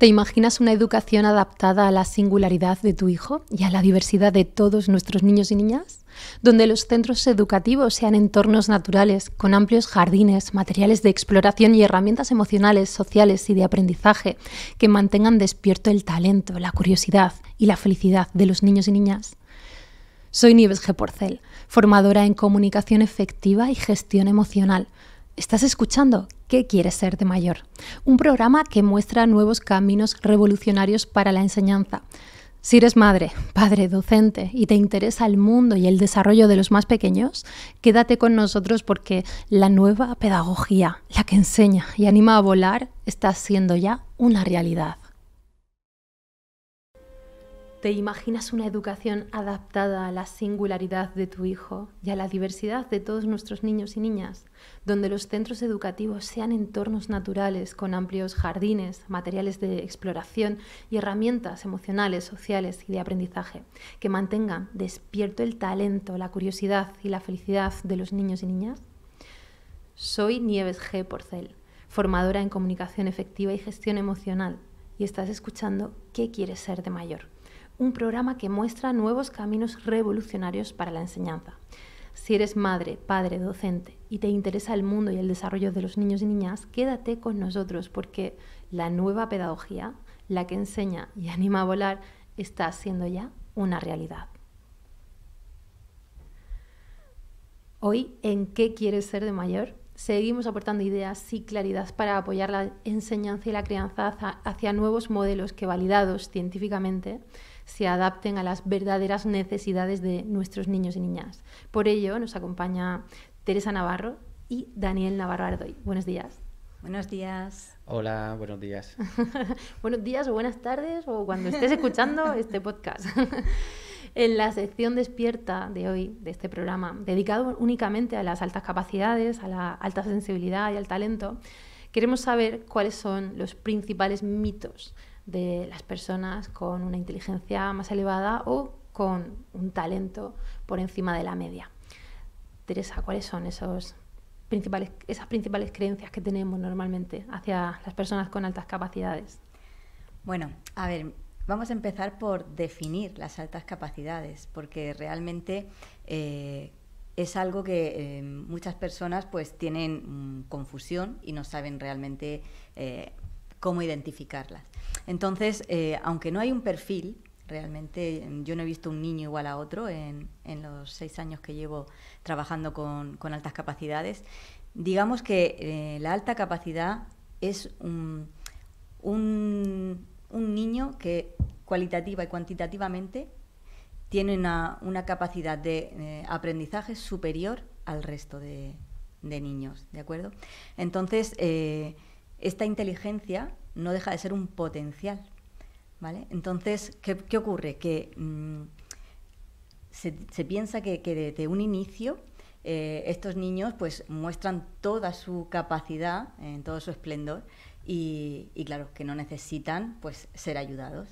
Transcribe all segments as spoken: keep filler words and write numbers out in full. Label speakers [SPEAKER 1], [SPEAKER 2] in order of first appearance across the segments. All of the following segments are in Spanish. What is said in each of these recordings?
[SPEAKER 1] ¿Te imaginas una educación adaptada a la singularidad de tu hijo y a la diversidad de todos nuestros niños y niñas? Donde los centros educativos sean entornos naturales, con amplios jardines, materiales de exploración y herramientas emocionales, sociales y de aprendizaje que mantengan despierto el talento, la curiosidad y la felicidad de los niños y niñas. Soy Nieves G. Porcel, formadora en comunicación efectiva y gestión emocional. ¿Estás escuchando ¿Qué quieres ser de mayor? Un programa que muestra nuevos caminos revolucionarios para la enseñanza. Si eres madre, padre, docente y te interesa el mundo y el desarrollo de los más pequeños, quédate con nosotros porque la nueva pedagogía, la que enseña y anima a volar, está siendo ya una realidad. ¿Te imaginas una educación adaptada a la singularidad de tu hijo y a la diversidad de todos nuestros niños y niñas, donde los centros educativos sean entornos naturales con amplios jardines, materiales de exploración y herramientas emocionales, sociales y de aprendizaje que mantengan despierto el talento, la curiosidad y la felicidad de los niños y niñas? Soy Nieves G. Porcel, formadora en comunicación efectiva y gestión emocional, y estás escuchando ¿Qué quieres ser de mayor? Un programa que muestra nuevos caminos revolucionarios para la enseñanza. Si eres madre, padre, docente y te interesa el mundo y el desarrollo de los niños y niñas, quédate con nosotros porque la nueva pedagogía, la que enseña y anima a volar, está siendo ya una realidad. Hoy, en ¿Qué quieres ser de mayor?, seguimos aportando ideas y claridad para apoyar la enseñanza y la crianza hacia nuevos modelos que, validados científicamente, se adapten a las verdaderas necesidades de nuestros niños y niñas. Por ello, nos acompaña Teresa Navarro y Daniel Navarro Ardoy. Buenos días.
[SPEAKER 2] Buenos días.
[SPEAKER 3] Hola, buenos días.
[SPEAKER 1] Buenos días o buenas tardes o cuando estés escuchando este podcast. En la sección Despierta de hoy, de este programa, dedicado únicamente a las altas capacidades, a la alta sensibilidad y al talento, queremos saber cuáles son los principales mitos de las personas con una inteligencia más elevada o con un talento por encima de la media. Teresa, ¿cuáles son esos principales, esas principales creencias que tenemos normalmente hacia las personas con altas capacidades?
[SPEAKER 2] Bueno, a ver, vamos a empezar por definir las altas capacidades, porque realmente eh, es algo que eh, muchas personas pues tienen mmm, confusión y no saben realmente eh, cómo identificarlas. Entonces, eh, aunque no hay un perfil, realmente yo no he visto un niño igual a otro en, en los seis años que llevo trabajando con, con altas capacidades. Digamos que eh, la alta capacidad es un, un, un niño que cualitativa y cuantitativamente tiene una, una capacidad de eh, aprendizaje superior al resto de, de niños, ¿de acuerdo? Entonces, eh, esta inteligencia no deja de ser un potencial, ¿vale? Entonces, ¿qué, qué ocurre? Que mmm, se, se piensa que, que desde un inicio eh, estos niños pues muestran toda su capacidad, en todo su esplendor, y, y claro, que no necesitan pues ser ayudados.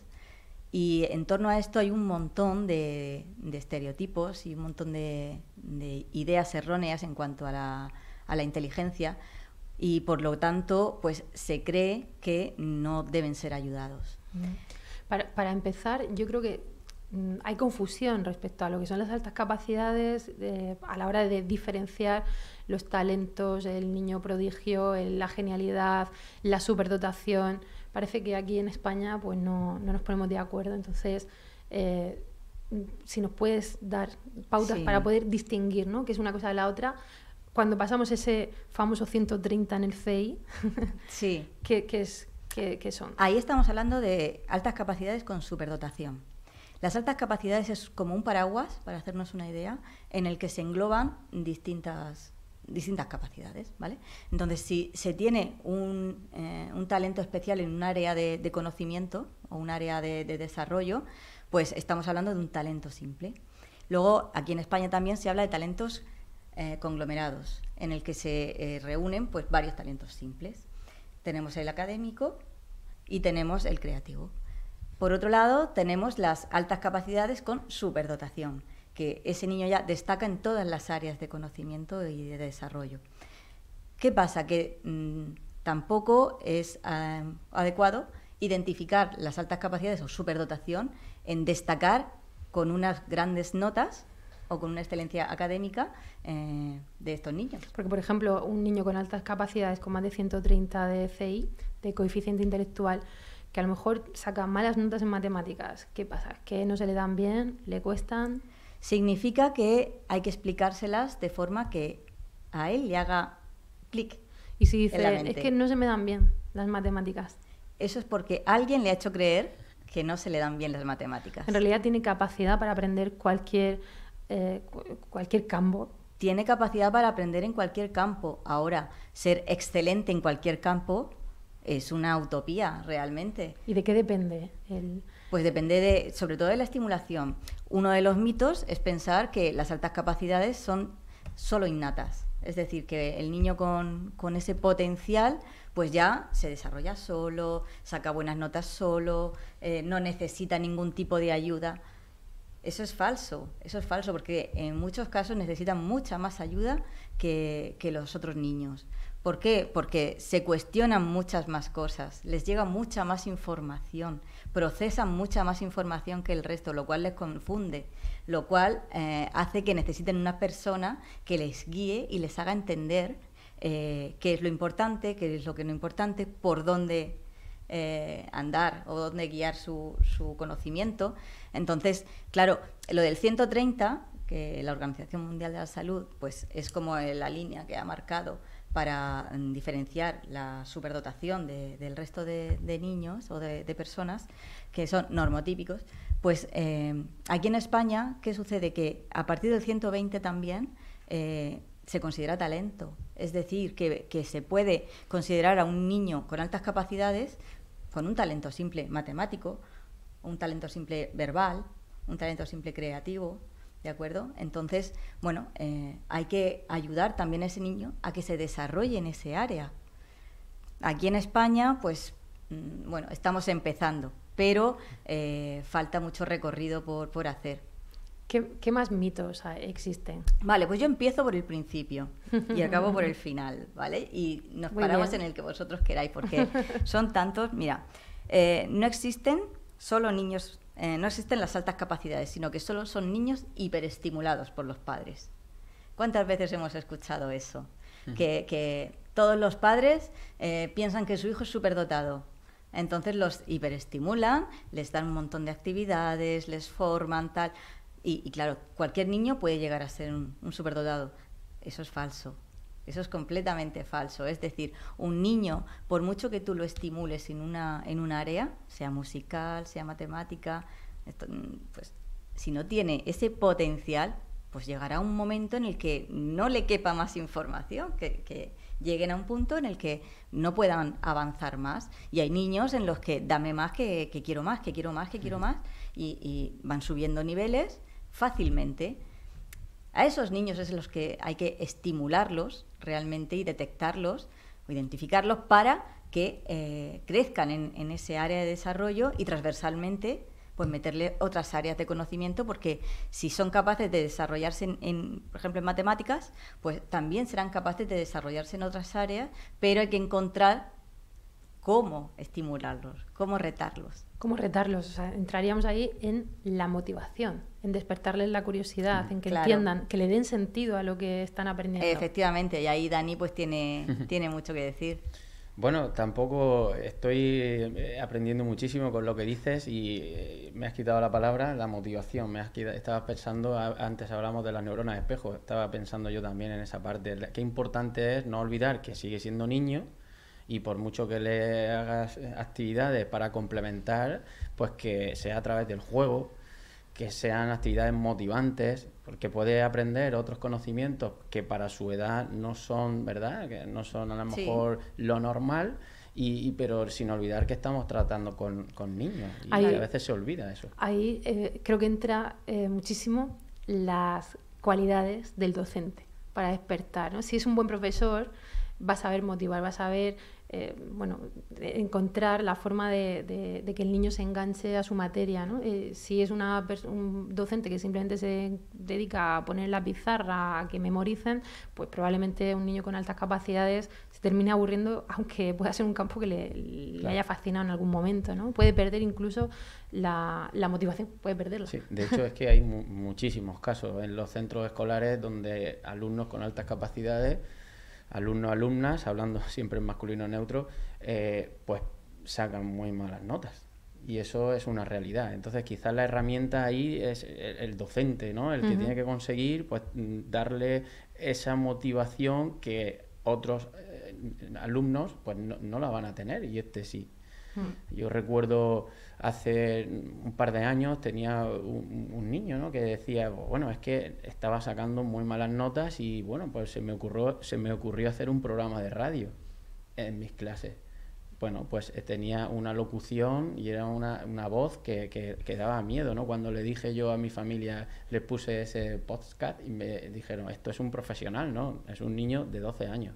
[SPEAKER 2] Y en torno a esto hay un montón de, de estereotipos y un montón de, de ideas erróneas en cuanto a la, a la inteligencia, y por lo tanto pues se cree que no deben ser ayudados.
[SPEAKER 1] Para, para empezar, yo creo que mm, hay confusión respecto a lo que son las altas capacidades eh, a la hora de diferenciar los talentos, el niño prodigio, el, la genialidad, la superdotación. Parece que aquí en España pues no, no nos ponemos de acuerdo, entonces eh, si nos puedes dar pautas sí. para poder distinguir, ¿no?, qué es una cosa de la otra. Cuando pasamos ese famoso ciento treinta en el C I,
[SPEAKER 2] sí.
[SPEAKER 1] ¿qué, qué, es, qué, ¿qué son?
[SPEAKER 2] Ahí estamos hablando de altas capacidades con superdotación. Las altas capacidades es como un paraguas, para hacernos una idea, en el que se engloban distintas, distintas capacidades, ¿vale? Entonces, si se tiene un, eh, un talento especial en un área de, de conocimiento o un área de, de desarrollo, pues estamos hablando de un talento simple. Luego, aquí en España también se habla de talentos Eh, conglomerados, en el que se eh, reúnen pues varios talentos simples. Tenemos el académico y tenemos el creativo. Por otro lado, tenemos las altas capacidades con superdotación, que ese niño ya destaca en todas las áreas de conocimiento y de desarrollo. ¿Qué pasa? Que mmm, tampoco es eh, adecuado identificar las altas capacidades o superdotación en destacar con unas grandes notas o con una excelencia académica eh, de estos niños.
[SPEAKER 1] Porque, por ejemplo, un niño con altas capacidades, con más de ciento treinta de C I, de coeficiente intelectual, que a lo mejor saca malas notas en matemáticas, ¿qué pasa? ¿Que no se le dan bien? ¿Le cuestan?
[SPEAKER 2] Significa que hay que explicárselas de forma que a él le haga clic.
[SPEAKER 1] Y si dice, es que no se me dan bien las matemáticas.
[SPEAKER 2] Eso es porque alguien le ha hecho creer que no se le dan bien las matemáticas.
[SPEAKER 1] En realidad tiene capacidad para aprender cualquier, eh, cualquier campo.
[SPEAKER 2] Tiene capacidad para aprender en cualquier campo. Ahora, ser excelente en cualquier campo es una utopía, realmente.
[SPEAKER 1] ¿Y de qué depende? El...
[SPEAKER 2] Pues depende, de, sobre todo, de la estimulación. Uno de los mitos es pensar que las altas capacidades son solo innatas. Es decir, que el niño con, con ese potencial pues ya se desarrolla solo, saca buenas notas solo, eh, no necesita ningún tipo de ayuda. Eso es falso, eso es falso, porque en muchos casos necesitan mucha más ayuda que, que los otros niños. ¿Por qué? Porque se cuestionan muchas más cosas, les llega mucha más información, procesan mucha más información que el resto, lo cual les confunde, lo cual eh, hace que necesiten una persona que les guíe y les haga entender eh, qué es lo importante, qué es lo que no es importante, por dónde eh, andar o dónde guiar su, su conocimiento. Entonces, claro, lo del ciento treinta, que la Organización Mundial de la Salud pues es como la línea que ha marcado para diferenciar la superdotación de, del resto de, de niños o de, de personas que son normotípicos, pues eh, aquí en España, ¿qué sucede? Que a partir del ciento veinte también eh, se considera talento. Es decir, que, que se puede considerar a un niño con altas capacidades con un talento simple matemático, un talento simple verbal, un talento simple creativo, ¿de acuerdo? Entonces, bueno, eh, hay que ayudar también a ese niño a que se desarrolle en ese área. Aquí en España, pues, mmm, bueno, estamos empezando, pero eh, falta mucho recorrido por, por hacer.
[SPEAKER 1] ¿Qué, ¿Qué más mitos existen?
[SPEAKER 2] Vale, pues yo empiezo por el principio y acabo por el final, ¿vale? Y nos
[SPEAKER 1] Muy
[SPEAKER 2] paramos
[SPEAKER 1] bien.
[SPEAKER 2] en el que vosotros queráis, porque son tantos. Mira, eh, no existen solo niños... Eh, no existen las altas capacidades, sino que solo son niños hiperestimulados por los padres. ¿Cuántas veces hemos escuchado eso? Uh-huh. Que, que todos los padres eh, piensan que su hijo es superdotado. Entonces los hiperestimulan, les dan un montón de actividades, les forman, tal. Y, y claro, cualquier niño puede llegar a ser un, un superdotado. Eso es falso. Eso es completamente falso. Es decir, un niño, por mucho que tú lo estimules en una, en un área, sea musical, sea matemática, esto, pues si no tiene ese potencial, pues llegará un momento en el que no le quepa más información, que, que lleguen a un punto en el que no puedan avanzar más. Y hay niños en los que dame más, que, que quiero más, que quiero más, que quiero más, y, y van subiendo niveles fácilmente. A esos niños es los que hay que estimularlos realmente y detectarlos o identificarlos para que eh, crezcan en, en ese área de desarrollo y transversalmente pues meterle otras áreas de conocimiento, porque si son capaces de desarrollarse en, en, por ejemplo, en matemáticas, pues también serán capaces de desarrollarse en otras áreas, pero hay que encontrar cómo estimularlos, cómo retarlos.
[SPEAKER 1] ¿Cómo retarlos? O sea, entraríamos ahí en la motivación, en despertarles la curiosidad, en que
[SPEAKER 2] claro.
[SPEAKER 1] entiendan, que le den sentido a lo que están aprendiendo.
[SPEAKER 2] Efectivamente, y ahí Dani pues tiene, tiene mucho que decir.
[SPEAKER 3] Bueno, tampoco estoy aprendiendo muchísimo con lo que dices y me has quitado la palabra, la motivación. Me has quitado, estabas pensando, antes hablamos de las neuronas de espejo, estaba pensando yo también en esa parte. Qué importante es no olvidar que sigue siendo niño, y por mucho que le hagas actividades para complementar, pues que sea a través del juego, que sean actividades motivantes, porque puede aprender otros conocimientos que para su edad no son, ¿verdad? Que no son a lo mejor sí. lo normal, y, y pero sin olvidar que estamos tratando con, con niños, y ahí, a veces se olvida eso.
[SPEAKER 1] Ahí eh, creo que entra eh, muchísimo las cualidades del docente para despertar, ¿no? Si es un buen profesor, va a saber motivar, va a saber eh, bueno, encontrar la forma de, de, de que el niño se enganche a su materia, ¿no? Eh, si es una un docente que simplemente se dedica a poner la pizarra, a que memoricen, pues probablemente un niño con altas capacidades se termine aburriendo, aunque pueda ser un campo que le, le
[SPEAKER 3] Claro.
[SPEAKER 1] haya fascinado en algún momento, ¿no? Puede perder incluso la, la motivación, puede perderla.
[SPEAKER 3] Sí, de hecho es que hay mu muchísimos casos en los centros escolares donde alumnos con altas capacidades, alumnos, alumnas, hablando siempre en masculino neutro, eh, pues sacan muy malas notas. Y eso es una realidad. Entonces quizás la herramienta ahí es el, el docente, ¿no? El que
[SPEAKER 1] Uh-huh.
[SPEAKER 3] tiene que conseguir pues darle esa motivación que otros eh, alumnos pues no, no la van a tener y este sí.
[SPEAKER 1] Uh-huh.
[SPEAKER 3] Yo recuerdo hace un par de años tenía un, un niño, ¿no? Que decía, bueno, es que estaba sacando muy malas notas y bueno, pues se me ocurrió, se me ocurrió hacer un programa de radio en mis clases. Bueno, pues tenía una locución y era una, una voz que, que, que daba miedo, ¿no? Cuando le dije yo a mi familia, les puse ese podcast y me dijeron, esto es un profesional, ¿no? Es un niño de doce años.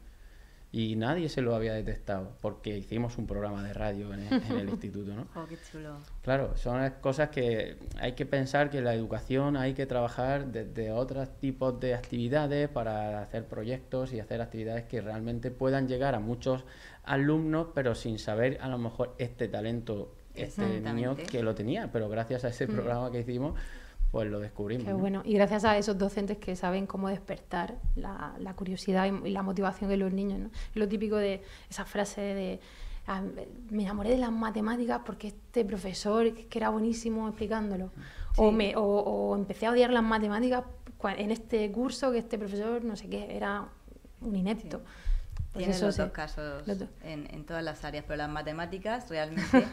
[SPEAKER 3] Y nadie se lo había detectado porque hicimos un programa de radio en el, en el instituto, ¿no?
[SPEAKER 2] Oh, qué chulo.
[SPEAKER 3] Claro, son las cosas que hay que pensar que en la educación hay que trabajar desde otros tipos de actividades para hacer proyectos y hacer actividades que realmente puedan llegar a muchos alumnos, pero sin saber a lo mejor este talento, este niño que lo tenía, pero gracias a ese
[SPEAKER 1] Mm.
[SPEAKER 3] programa que hicimos, pues lo descubrimos.
[SPEAKER 1] Qué
[SPEAKER 3] ¿no?
[SPEAKER 1] bueno. Y gracias a esos docentes que saben cómo despertar la, la curiosidad y, y la motivación en los niños, ¿no? Lo típico de esa frase de ah, me enamoré de las matemáticas porque este profesor que era buenísimo explicándolo.
[SPEAKER 2] Sí.
[SPEAKER 1] O, me, o, o empecé a odiar las matemáticas cua- en este curso que este profesor, no sé qué, era un inepto.
[SPEAKER 2] Sí.
[SPEAKER 1] Pues
[SPEAKER 2] Tiene
[SPEAKER 1] eso
[SPEAKER 2] los
[SPEAKER 1] sí.
[SPEAKER 2] dos casos
[SPEAKER 1] Los dos.
[SPEAKER 2] en, en todas las áreas, pero las matemáticas realmente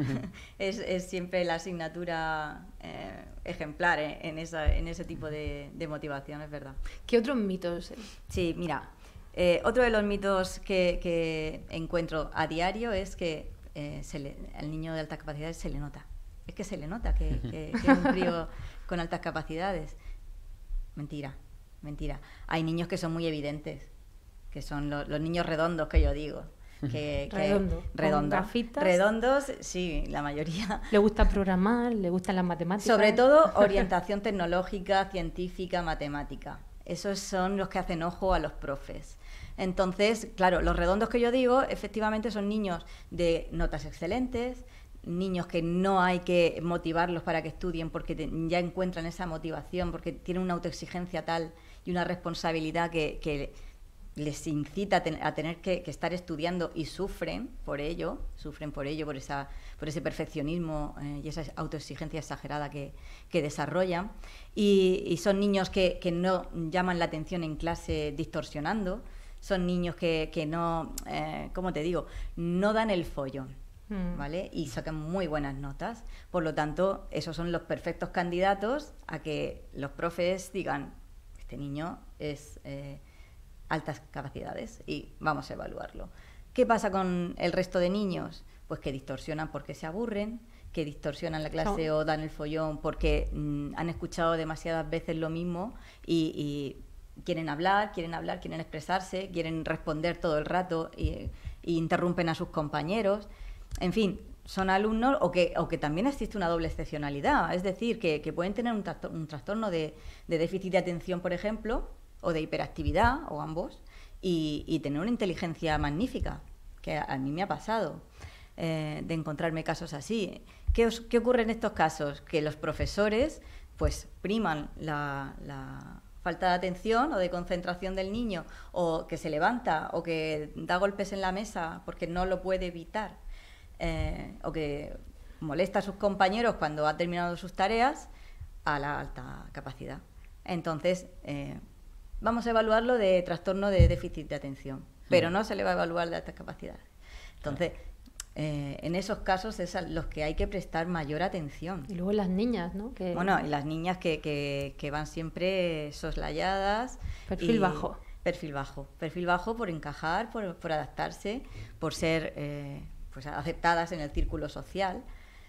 [SPEAKER 2] es, es siempre la asignatura eh, ejemplar eh, en, esa, en ese tipo de, de motivación, es verdad.
[SPEAKER 1] ¿Qué otros mitos?
[SPEAKER 2] Sí, mira, eh, otro de los mitos que, que encuentro a diario es que eh, se le, al niño de altas capacidades se le nota. Es que se le nota que, que, que es un crío con altas capacidades. Mentira, mentira. Hay niños que son muy evidentes, que son lo, los niños redondos que yo digo. Que, que
[SPEAKER 1] Redondo, con
[SPEAKER 2] redondos.
[SPEAKER 1] gafitas.
[SPEAKER 2] Redondos, sí, la mayoría.
[SPEAKER 1] Le gusta programar, le gustan las matemáticas.
[SPEAKER 2] Sobre todo orientación tecnológica, científica, matemática. Esos son los que hacen ojo a los profes. Entonces, claro, los redondos que yo digo, efectivamente son niños de notas excelentes, niños que no hay que motivarlos para que estudien porque te, ya encuentran esa motivación, porque tienen una autoexigencia tal y una responsabilidad que, que les incita a, ten, a tener que, que estar estudiando y sufren por ello, sufren por ello, por, esa, por ese perfeccionismo eh, y esa autoexigencia exagerada que, que desarrollan. Y, y son niños que, que no llaman la atención en clase distorsionando, son niños que, que no, eh, ¿cómo te digo?, no dan el follón, mm. ¿vale? Y sacan muy buenas notas. Por lo tanto, esos son los perfectos candidatos a que los profes digan, este niño es... Eh, altas capacidades y vamos a evaluarlo. ¿Qué pasa con el resto de niños? Pues que distorsionan porque se aburren, que distorsionan la clase o dan el follón porque mmm, han escuchado demasiadas veces lo mismo y, y quieren hablar, quieren hablar, quieren expresarse, quieren responder todo el rato y, y interrumpen a sus compañeros. En fin, son alumnos o que, o que también existe una doble excepcionalidad, es decir, que, que pueden tener un, trastor- un trastorno de, de déficit de atención, por ejemplo, o de hiperactividad, o ambos, y, y tener una inteligencia magnífica, que a, a mí me ha pasado, eh, de encontrarme casos así. ¿Qué, os, ¿Qué ocurre en estos casos? Que los profesores pues priman la, la falta de atención o de concentración del niño, o que se levanta, o que da golpes en la mesa porque no lo puede evitar, eh, o que molesta a sus compañeros cuando ha terminado sus tareas, a la alta capacidad. Entonces, eh, vamos a evaluarlo de trastorno de déficit de atención, pero no se le va a evaluar de altas capacidades. Entonces, eh, en esos casos es a los que hay que prestar mayor atención.
[SPEAKER 1] Y luego las niñas, ¿no? Que...
[SPEAKER 2] Bueno, y las niñas que, que, que van siempre soslayadas.
[SPEAKER 1] Perfil
[SPEAKER 2] y...
[SPEAKER 1] bajo.
[SPEAKER 2] Perfil bajo. Perfil bajo por encajar, por, por adaptarse, por ser eh, pues aceptadas en el círculo social.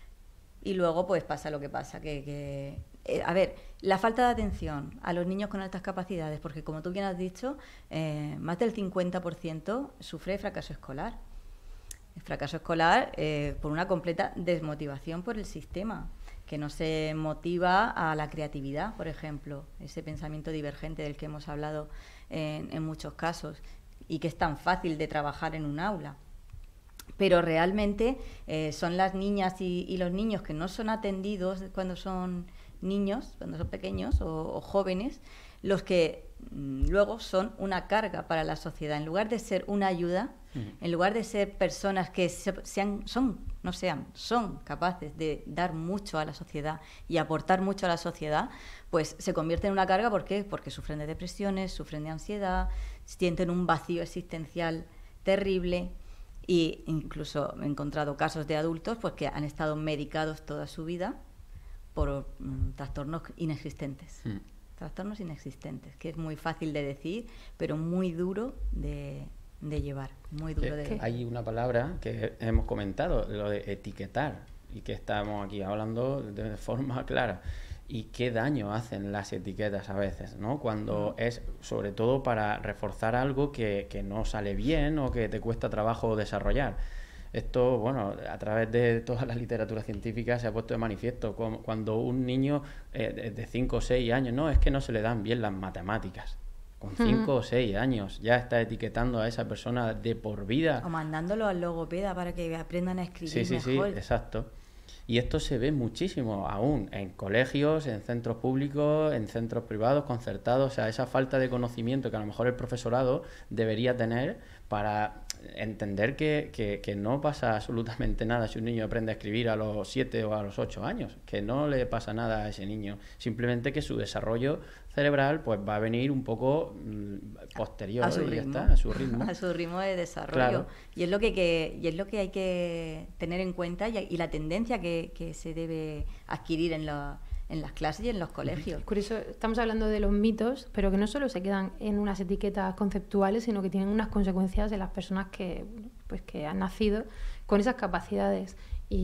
[SPEAKER 2] Y luego pues pasa lo que pasa, que... que Eh, a ver, la falta de atención a los niños con altas capacidades, porque como tú bien has dicho, eh, más del cincuenta por ciento sufre fracaso escolar. El fracaso escolar eh, por una completa desmotivación por el sistema, que no se motiva a la creatividad, por ejemplo, ese pensamiento divergente del que hemos hablado en, en muchos casos. y que es tan fácil de trabajar en un aula. Pero realmente eh, son las niñas y, y los niños que no son atendidos cuando son niños, cuando son pequeños o, o jóvenes, los que mm, luego son una carga para la sociedad. En lugar de ser una ayuda, uh-huh. en lugar de ser personas que se, sean, son, no sean, son capaces de dar mucho a la sociedad y aportar mucho a la sociedad, pues se convierten en una carga. ¿Por qué? Porque sufren de depresiones, sufren de ansiedad, sienten un vacío existencial terrible. Y incluso he encontrado casos de adultos pues que han estado medicados toda su vida por mm, trastornos inexistentes. Mm. Trastornos inexistentes, que es muy fácil de decir, pero muy duro de, de llevar. Muy duro de
[SPEAKER 3] llevar. Hay una palabra que hemos comentado, lo de etiquetar, y que estamos aquí hablando de forma clara. Y qué daño hacen las etiquetas a veces, ¿no? Cuando mm. es sobre todo para reforzar algo que, que no sale bien o que te cuesta trabajo desarrollar. Esto, bueno, a través de toda la literatura científica se ha puesto de manifiesto. Cuando un niño eh, de cinco o seis años, no, es que no se le dan bien las matemáticas. Con cinco mm. o seis años ya está etiquetando a esa persona de por vida.
[SPEAKER 2] O mandándolo al logopeda para que aprendan a escribir
[SPEAKER 3] sí, sí,
[SPEAKER 2] mejor.
[SPEAKER 3] Sí, exacto. Y esto se ve muchísimo aún en colegios, en centros públicos, en centros privados, concertados. O sea, esa falta de conocimiento que a lo mejor el profesorado debería tener para entender que, que, que no pasa absolutamente nada si un niño aprende a escribir a los siete o a los ocho años. Que no le pasa nada a ese niño. Simplemente que su desarrollo cerebral pues va a venir un poco mmm, posterior
[SPEAKER 2] a su
[SPEAKER 3] y
[SPEAKER 2] ritmo.
[SPEAKER 3] Ya está, a su ritmo.
[SPEAKER 2] A su ritmo de desarrollo.
[SPEAKER 3] Claro.
[SPEAKER 2] Y es lo que, que, y es lo que hay que tener en cuenta y, y la tendencia que, que se debe adquirir en, la, en las clases y en los colegios.
[SPEAKER 1] Curioso, estamos hablando de los mitos, pero que no solo se quedan en unas etiquetas conceptuales, sino que tienen unas consecuencias en las personas que, pues, que han nacido con esas capacidades.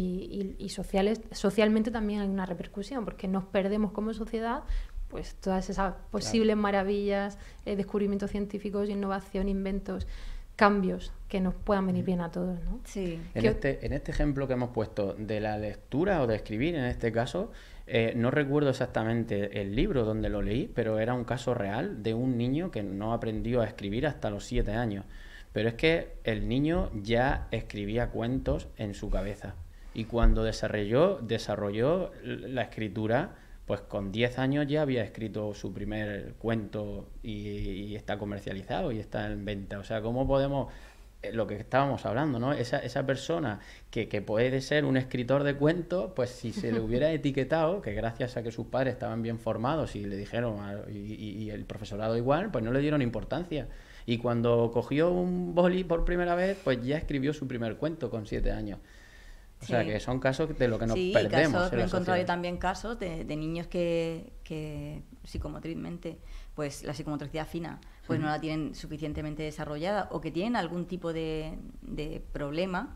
[SPEAKER 1] Y, y, y sociales, socialmente también hay una repercusión, porque nos perdemos como sociedad pues todas esas posibles claro. maravillas, eh, descubrimientos científicos, innovación, inventos, cambios que nos puedan venir bien a todos, ¿no?
[SPEAKER 2] Sí.
[SPEAKER 3] En este, en este ejemplo que hemos puesto de la lectura o de escribir, en este caso, eh, no recuerdo exactamente el libro donde lo leí, pero era un caso real de un niño que no aprendió a escribir hasta los siete años. Pero es que el niño ya escribía cuentos en su cabeza. Y cuando desarrolló, desarrolló la escritura, pues con diez años ya había escrito su primer cuento y, y está comercializado y está en venta. O sea, ¿cómo podemos...? Eh, lo que estábamos hablando, ¿no? Esa, esa persona que, que puede ser un escritor de cuentos, pues si se le hubiera etiquetado, que gracias a que sus padres estaban bien formados y le dijeron, a, y, y el profesorado igual, pues no le dieron importancia. Y cuando cogió un boli por primera vez, pues ya escribió su primer cuento con siete años. O sea, sí. que son casos de lo que nos
[SPEAKER 2] sí,
[SPEAKER 3] perdemos.
[SPEAKER 2] Casos,
[SPEAKER 3] en
[SPEAKER 2] me he
[SPEAKER 3] la
[SPEAKER 2] encontrado yo
[SPEAKER 3] sociedad.
[SPEAKER 2] también casos de, de niños que, que psicomotrizmente, pues la psicomotricidad fina, pues uh-huh. no la tienen suficientemente desarrollada o que tienen algún tipo de, de problema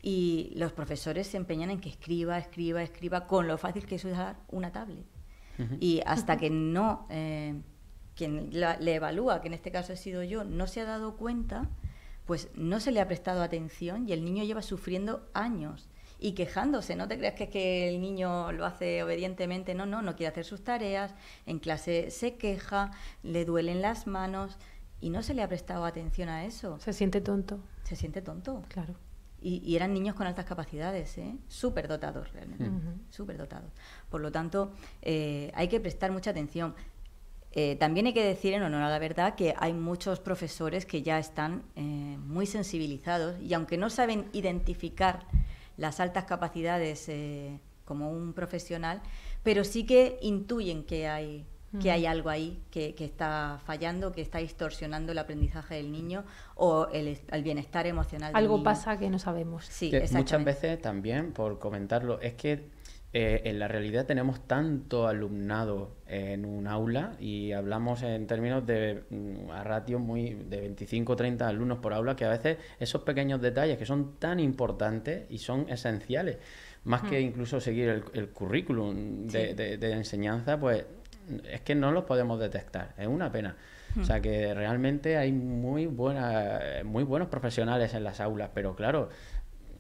[SPEAKER 2] y los profesores se empeñan en que escriba, escriba, escriba con lo fácil que es usar una tablet. Uh-huh. Y hasta que no, eh, quien la, le evalúa, que en este caso he sido yo, no se ha dado cuenta, pues no se le ha prestado atención y el niño lleva sufriendo años. Y quejándose, no te creas que es que el niño lo hace obedientemente, no, no, no quiere hacer sus tareas, en clase se queja, le duelen las manos y no se le ha prestado atención a eso.
[SPEAKER 1] Se siente tonto.
[SPEAKER 2] Se siente tonto.
[SPEAKER 1] Claro.
[SPEAKER 2] Y, y eran niños con altas capacidades, ¿eh? Súper dotados realmente, uh-huh. súper dotados. Por lo tanto, eh, hay que prestar mucha atención. Eh, también hay que decir, en honor a la verdad, que hay muchos profesores que ya están eh, muy sensibilizados y aunque no saben identificar las altas capacidades eh, como un profesional, pero sí que intuyen que hay, mm. que hay algo ahí que, que está fallando, que está distorsionando el aprendizaje del niño o el, el bienestar emocional del
[SPEAKER 1] algo
[SPEAKER 2] niño.
[SPEAKER 1] Pasa que no sabemos.
[SPEAKER 2] Sí,
[SPEAKER 3] que muchas veces también, por comentarlo, es que eh, en la realidad tenemos tanto alumnado en un aula y hablamos en términos de mm, a ratios muy de veinticinco o treinta alumnos por aula, que a veces esos pequeños detalles que son tan importantes y son esenciales, más mm. que incluso seguir el, el currículum de, sí. de, de enseñanza, pues es que no los podemos detectar, es una pena. Mm. O sea que realmente hay muy buena, muy buenos profesionales en las aulas, pero claro,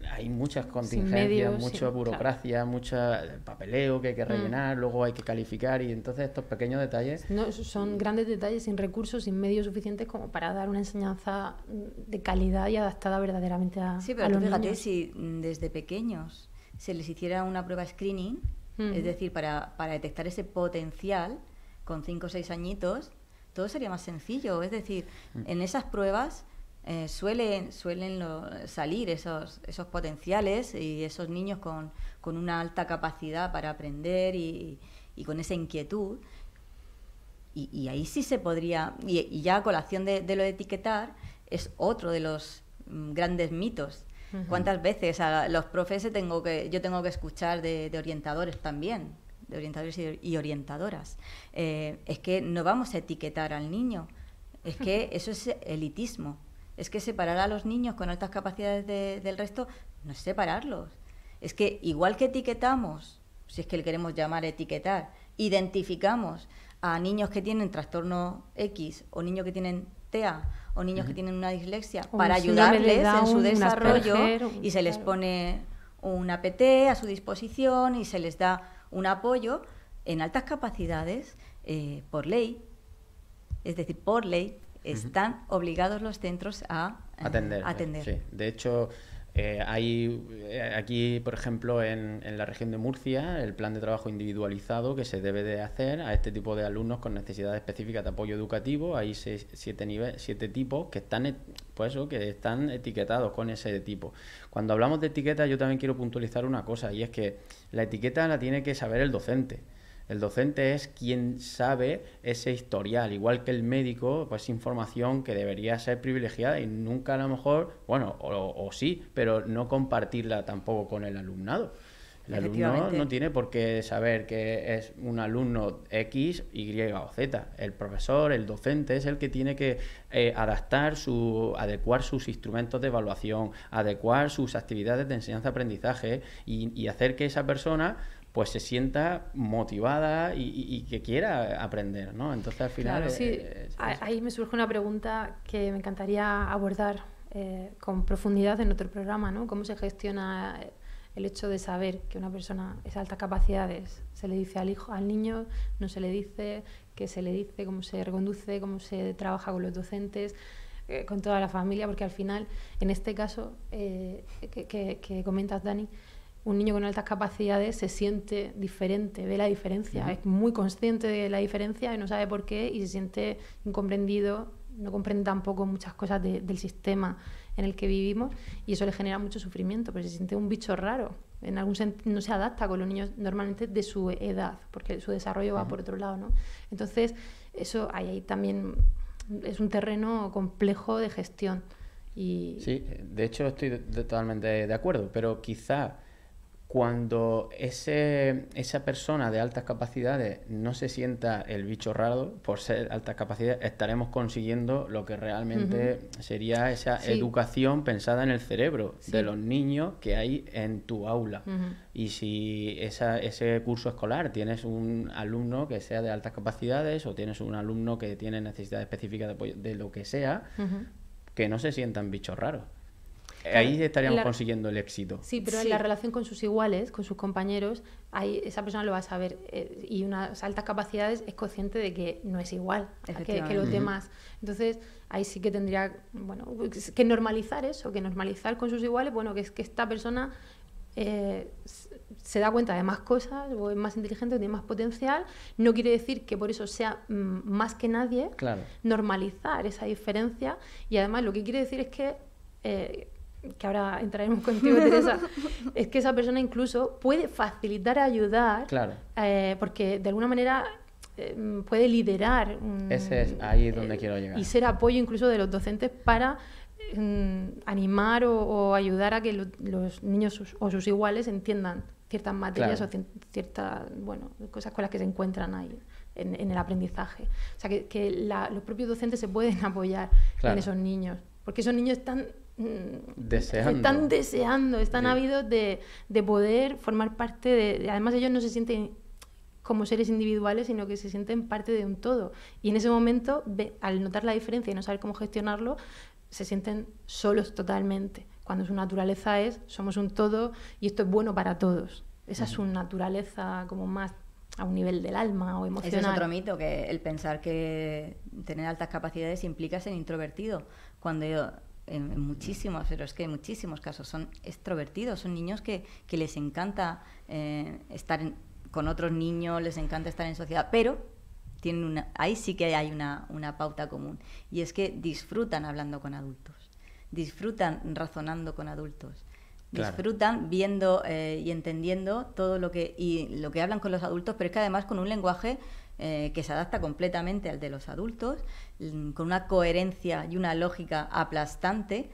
[SPEAKER 3] hay muchas contingencias,
[SPEAKER 1] medios,
[SPEAKER 3] mucha
[SPEAKER 1] sí,
[SPEAKER 3] burocracia,
[SPEAKER 1] claro.
[SPEAKER 3] mucho papeleo que hay que rellenar, mm. luego hay que calificar y entonces estos pequeños detalles...
[SPEAKER 1] No, son grandes detalles sin recursos, sin medios suficientes como para dar una enseñanza de calidad y adaptada verdaderamente a,
[SPEAKER 2] sí, pero
[SPEAKER 1] a
[SPEAKER 2] tú
[SPEAKER 1] los
[SPEAKER 2] fíjate,
[SPEAKER 1] niños.
[SPEAKER 2] si desde pequeños se les hiciera una prueba screening, mm. es decir, para, para detectar ese potencial con cinco o seis añitos, todo sería más sencillo. Es decir, mm. en esas pruebas eh, suelen, suelen lo, salir esos, esos potenciales y esos niños con, con una alta capacidad para aprender y, y con esa inquietud. Y, y ahí sí se podría, y, y ya a colación de, de lo de etiquetar, es otro de los mm, grandes mitos. Uh-huh. ¿Cuántas veces a los profes tengo que, yo tengo que escuchar de, de orientadores también, de orientadores y, y orientadoras? Eh, es que no vamos a etiquetar al niño, es que eso es elitismo, es que separar a los niños con altas capacidades de, del resto no es separarlos. Es que igual que etiquetamos, si es que le queremos llamar etiquetar, identificamos a niños que tienen trastorno X o niños que tienen T E A o niños uh-huh. que tienen una dislexia o para ayudarles en su un, desarrollo y se les pone un A P T a su disposición y se les da un apoyo en altas capacidades eh, por ley, es decir, por ley están uh-huh. obligados los centros a eh,
[SPEAKER 3] atender.
[SPEAKER 2] atender.
[SPEAKER 3] Sí. De hecho, Eh, hay aquí, por ejemplo, en, en la región de Murcia, el plan de trabajo individualizado que se debe de hacer a este tipo de alumnos con necesidades específicas de apoyo educativo. Hay seis, siete, niveles, siete tipos que están, pues eso, que están etiquetados con ese tipo. Cuando hablamos de etiqueta, yo también quiero puntualizar una cosa, y es que la etiqueta la tiene que saber el docente. El docente es quien sabe ese historial, igual que el médico, pues información que debería ser privilegiada y nunca a lo mejor, bueno, o, o sí, pero no compartirla tampoco con el alumnado. El alumno no tiene por qué saber que es un alumno X, Y o Z. El profesor, el docente es el que tiene que eh, adaptar, su, adecuar sus instrumentos de evaluación, adecuar sus actividades de enseñanza-aprendizaje y, y hacer que esa persona pues se sienta motivada y, y, y que quiera aprender, ¿no? Entonces al final...
[SPEAKER 1] Claro, sí.
[SPEAKER 3] Eh, es, es...
[SPEAKER 1] Ahí me surge una pregunta que me encantaría abordar eh, con profundidad en otro programa, ¿no? ¿Cómo se gestiona el hecho de saber que una persona es de altas capacidades? Se le dice al hijo, al niño, no se le dice, qué se le dice, cómo se reconduce, cómo se trabaja con los docentes, eh, con toda la familia, porque al final, en este caso eh, que, que, que comentas, Dani, un niño con altas capacidades se siente diferente, ve la diferencia, uh-huh. es muy consciente de la diferencia y no sabe por qué y se siente incomprendido, no comprende tampoco muchas cosas de, del sistema en el que vivimos y eso le genera mucho sufrimiento, pero se siente un bicho raro, en algún sentido no se adapta con los niños normalmente de su edad, porque su desarrollo uh-huh. va por otro lado, ¿no? Entonces, eso ahí, ahí también es un terreno complejo de gestión. Y...
[SPEAKER 3] Sí, de hecho estoy de, de, totalmente de acuerdo, pero quizá cuando ese, esa persona de altas capacidades no se sienta el bicho raro por ser altas capacidades, estaremos consiguiendo lo que realmente uh-huh. sería esa sí. educación pensada en el cerebro sí. de los niños que hay en tu aula. Uh-huh. Y si esa, ese curso escolar tienes un alumno que sea de altas capacidades o tienes un alumno que tiene necesidades específicas de apoyo, de lo que sea, uh-huh. que no se sientan bichos raros. Ahí estaríamos la, consiguiendo el éxito.
[SPEAKER 1] Sí, pero
[SPEAKER 2] sí.
[SPEAKER 1] en la relación con sus iguales, con sus compañeros, ahí esa persona lo va a saber. Eh, y unas altas capacidades es consciente de que no es igual que, que los demás. Entonces, ahí sí que tendría bueno, que normalizar eso, que normalizar con sus iguales, bueno, que es que esta persona eh, se da cuenta de más cosas, o es más inteligente, o tiene más potencial. No quiere decir que por eso sea mm, más que nadie.
[SPEAKER 3] Claro.
[SPEAKER 1] Normalizar esa diferencia. Y además lo que quiere decir es que... Eh, que ahora entraremos contigo, Teresa, es que esa persona incluso puede facilitar, ayudar,
[SPEAKER 3] claro.
[SPEAKER 1] eh, porque de alguna manera eh, puede liderar. Um,
[SPEAKER 3] Ese es ahí donde eh, quiero llegar.
[SPEAKER 1] Y ser apoyo incluso de los docentes para um, animar o, o ayudar a que lo, los niños sus, o sus iguales entiendan ciertas materias claro. o ciertas bueno, cosas con las que se encuentran ahí en, en el aprendizaje. O sea, que, que la, los propios docentes se pueden apoyar claro. en esos niños, porque esos niños están...
[SPEAKER 3] Deseando.
[SPEAKER 1] Están deseando, están
[SPEAKER 3] sí.
[SPEAKER 1] ávidos de, de poder formar parte de, de... Además, ellos no se sienten como seres individuales, sino que se sienten parte de un todo. Y en ese momento, ve, al notar la diferencia y no saber cómo gestionarlo, se sienten solos totalmente. cuando su naturaleza es somos un todo y esto es bueno para todos. Esa uh-huh. es su naturaleza como más a un nivel del alma o emocional.
[SPEAKER 2] Ese es otro mito, que el pensar que tener altas capacidades implica ser introvertido, cuando yo, en, en muchísimos, pero es que en muchísimos casos son extrovertidos, son niños que, que les encanta eh, estar en, con otros niños, les encanta estar en sociedad, pero tienen una, ahí sí que hay una, una pauta común, y es que disfrutan hablando con adultos, disfrutan razonando con adultos. Claro. Disfrutan viendo eh, y entendiendo todo lo que y lo que hablan con los adultos, pero es que además con un lenguaje eh, que se adapta completamente al de los adultos, con una coherencia y una lógica aplastante.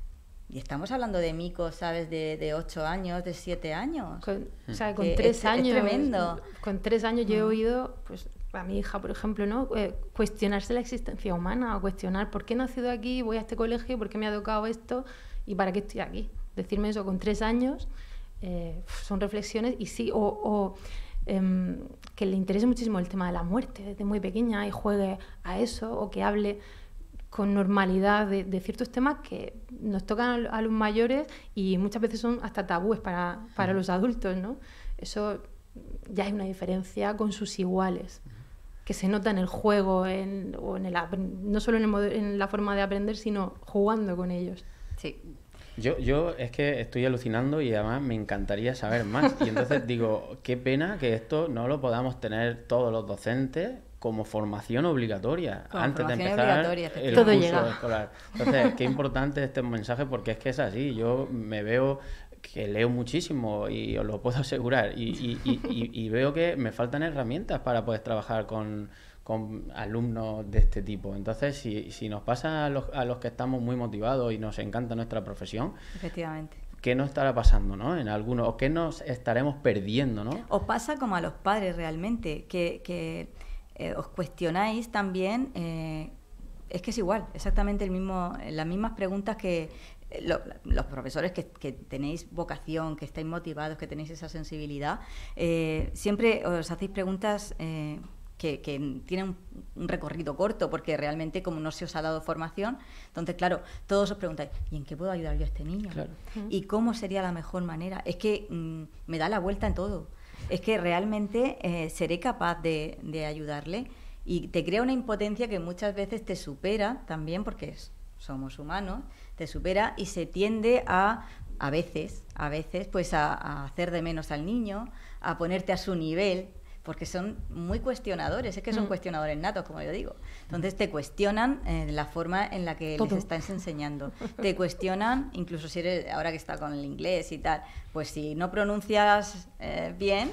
[SPEAKER 2] Y estamos hablando de micos, ¿sabes? De, de ocho años, de siete años.
[SPEAKER 1] Con, o sea, con tres
[SPEAKER 2] es,
[SPEAKER 1] años.
[SPEAKER 2] Es tremendo.
[SPEAKER 1] Con tres años yo he oído, pues, a mi hija, por ejemplo, ¿no? Eh, cuestionarse la existencia humana, o cuestionar por qué he nacido aquí, voy a este colegio, por qué me ha tocado esto y para qué estoy aquí. Decirme eso con tres años eh, son reflexiones y sí, o, o eh, que le interese muchísimo el tema de la muerte desde muy pequeña y juegue a eso, o que hable con normalidad de, de ciertos temas que nos tocan a los mayores y muchas veces son hasta tabúes para, para los adultos, ¿no? Eso ya es una diferencia con sus iguales, que se nota en el juego, en, o en el, no solo en, el, en la forma de aprender, sino jugando con ellos.
[SPEAKER 2] Sí.
[SPEAKER 3] Yo, yo es que estoy alucinando y además me encantaría saber más. Y entonces digo, qué pena que esto no lo podamos tener todos los docentes como formación obligatoria
[SPEAKER 2] como
[SPEAKER 3] antes
[SPEAKER 2] formación
[SPEAKER 3] de empezar
[SPEAKER 2] el
[SPEAKER 1] Todo
[SPEAKER 3] curso
[SPEAKER 1] llega.
[SPEAKER 3] escolar. Entonces, qué importante este mensaje, porque es que es así. Yo me veo que leo muchísimo y os lo puedo asegurar. Y, y, y, y, y veo que me faltan herramientas para poder trabajar con... con alumnos de este tipo. Entonces, si, si nos pasa a los, a los que estamos muy motivados y nos encanta nuestra profesión,
[SPEAKER 2] efectivamente,
[SPEAKER 3] ¿qué nos estará pasando, ¿no? En algunos, o qué nos estaremos perdiendo, ¿no?
[SPEAKER 2] Os pasa como a los padres realmente, que, que eh, os cuestionáis también, eh, es que es igual, exactamente el mismo, las mismas preguntas que eh, lo, los profesores que, que tenéis vocación, que estáis motivados, que tenéis esa sensibilidad, eh, siempre os hacéis preguntas eh, Que, que tienen un, un recorrido corto, porque realmente como no se os ha dado formación, entonces claro, todos os preguntáis, ¿y en qué puedo ayudar yo a este niño?
[SPEAKER 3] Claro.
[SPEAKER 2] ¿Y cómo sería la mejor manera? Es que mmm, me da la vuelta en todo, es que realmente eh, seré capaz de, de ayudarle, y te crea una impotencia que muchas veces te supera también, porque es, somos humanos, te supera y se tiende a a veces, a veces pues a, a hacer de menos al niño, a ponerte a su nivel, porque son muy cuestionadores, es que son mm. cuestionadores natos, como yo digo. Entonces te cuestionan eh, la forma en la que Todo. les estás enseñando. Te cuestionan, incluso si eres, ahora que está con el inglés y tal, pues si no pronuncias eh, bien,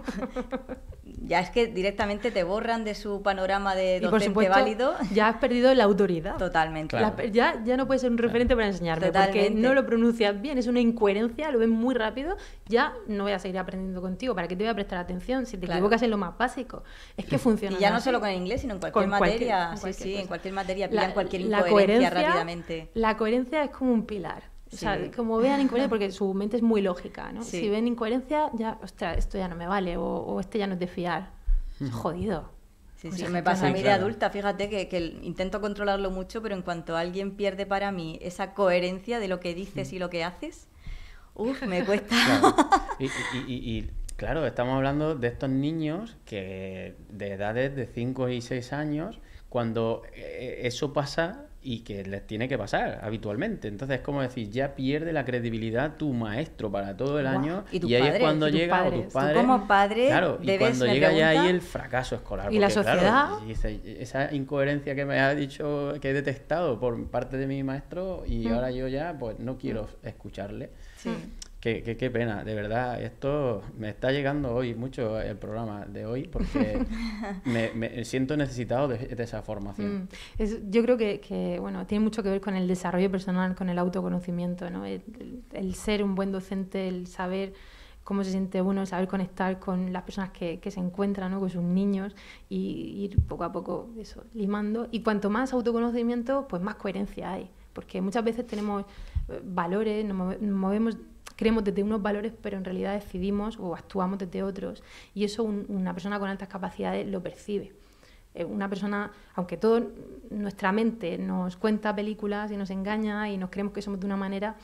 [SPEAKER 2] ya es que directamente te borran de su panorama de docente y por supuesto, válido.
[SPEAKER 1] Ya has perdido la autoridad.
[SPEAKER 2] Totalmente.
[SPEAKER 1] Claro. La, ya, ya no puedes ser un referente claro. para enseñarme, Totalmente. Porque no lo pronuncias bien, es una incoherencia, lo ves muy rápido, ya no voy a seguir aprendiendo contigo, ¿para qué te voy a prestar atención? Si te claro. equivocas en lo más básico. Es que funciona.
[SPEAKER 2] Y ya no
[SPEAKER 1] así.
[SPEAKER 2] Solo con el inglés, sino en cualquier con materia. Cualquier, en cualquier sí, sí, en cualquier materia pillan la, cualquier incoherencia la coherencia, rápidamente.
[SPEAKER 1] La coherencia es como un pilar. O sea, sí. como vean incoherencia, porque su mente es muy lógica, ¿no? Sí. Si ven incoherencia, ya, ostras, esto ya no me vale, o, o este ya no es de fiar. Es jodido.
[SPEAKER 2] Sí, sí, me pasa a mí de adulta, fíjate que, que intento controlarlo mucho, pero en cuanto alguien pierde para mí esa coherencia de lo que dices y lo que haces, uff, me cuesta.
[SPEAKER 3] Claro. Y, y, y, y claro, estamos hablando de estos niños que de edades de cinco y seis años, cuando eh, eso pasa y que les tiene que pasar habitualmente. Entonces es como decir, ya pierde la credibilidad tu maestro para todo el wow. año,
[SPEAKER 2] y,
[SPEAKER 3] y ahí
[SPEAKER 2] padres,
[SPEAKER 3] es cuando
[SPEAKER 2] y
[SPEAKER 3] llega
[SPEAKER 2] padres.
[SPEAKER 3] o tus padres.
[SPEAKER 2] Tú como padre
[SPEAKER 3] claro,
[SPEAKER 2] debes,
[SPEAKER 3] y cuando
[SPEAKER 2] me
[SPEAKER 3] llega
[SPEAKER 2] pregunta,
[SPEAKER 3] ya ahí el fracaso escolar.
[SPEAKER 1] Y
[SPEAKER 3] porque,
[SPEAKER 1] la sociedad.
[SPEAKER 3] Claro, dice, esa incoherencia que me ha dicho, que he detectado por parte de mi maestro, y mm. ahora yo ya pues no quiero escucharle.
[SPEAKER 2] Sí.
[SPEAKER 3] Qué, qué, qué pena, de verdad, esto me está llegando hoy mucho el programa de hoy, porque me, me siento necesitado de, de esa formación.
[SPEAKER 1] Mm. Es, yo creo que, que bueno, tiene mucho que ver con el desarrollo personal, con el autoconocimiento, ¿no? El, el, el ser un buen docente, el saber cómo se siente uno, el saber conectar con las personas que, que se encuentran, ¿no? Con sus niños, y ir poco a poco eso, limando. Y cuanto más autoconocimiento, pues más coherencia hay, porque muchas veces tenemos valores, nos movemos... creemos desde unos valores, pero en realidad decidimos o actuamos desde otros, y eso un, una persona con altas capacidades lo percibe. Eh, una persona, aunque todo nuestra mente nos cuenta películas y nos engaña y nos creemos que somos de una manera,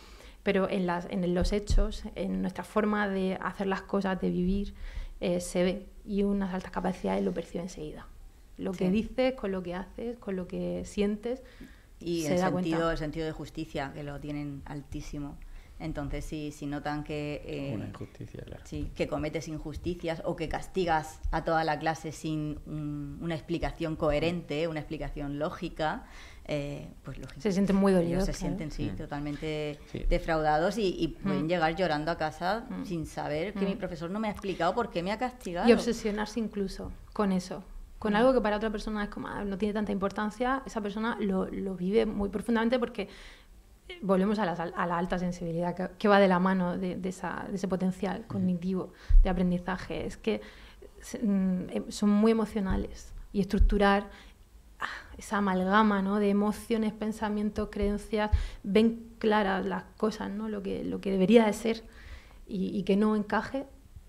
[SPEAKER 1] pero en, las, en los hechos, en nuestra forma de hacer las cosas, de vivir, eh, se ve, y unas altas capacidades lo percibe enseguida. Lo que sí. dices, con lo que haces, con lo que sientes,
[SPEAKER 2] y
[SPEAKER 1] se
[SPEAKER 2] el
[SPEAKER 1] da
[SPEAKER 2] sentido,
[SPEAKER 1] cuenta.
[SPEAKER 2] el sentido de justicia, que lo tienen altísimo. Entonces, si, si notan que, eh,
[SPEAKER 3] una injusticia, claro.
[SPEAKER 2] sí, que cometes injusticias o que castigas a toda la clase sin un, una explicación coherente, una explicación lógica, eh, pues lógico.
[SPEAKER 1] Se sienten muy dolidos.
[SPEAKER 2] Ellos se
[SPEAKER 1] ¿eh?
[SPEAKER 2] sienten, sí,
[SPEAKER 3] Mm.
[SPEAKER 2] totalmente
[SPEAKER 3] sí.
[SPEAKER 2] defraudados y, y pueden
[SPEAKER 1] Mm.
[SPEAKER 2] llegar llorando a casa
[SPEAKER 1] Mm.
[SPEAKER 2] sin saber que
[SPEAKER 1] mm.
[SPEAKER 2] mi profesor no me ha explicado por qué me ha castigado.
[SPEAKER 1] Y obsesionarse incluso con eso. Con
[SPEAKER 2] Mm.
[SPEAKER 1] algo que para otra persona es como, ah, no tiene tanta importancia, esa persona lo, lo vive muy profundamente porque volvemos a la, a la alta sensibilidad que, que va de la mano de, de, esa, de ese potencial cognitivo de aprendizaje. Es que mm, son muy emocionales y estructurar ah, esa amalgama, ¿no?, de emociones, pensamientos, creencias, ven claras las cosas, ¿no?, lo que, lo que debería de ser y, y que no encaje,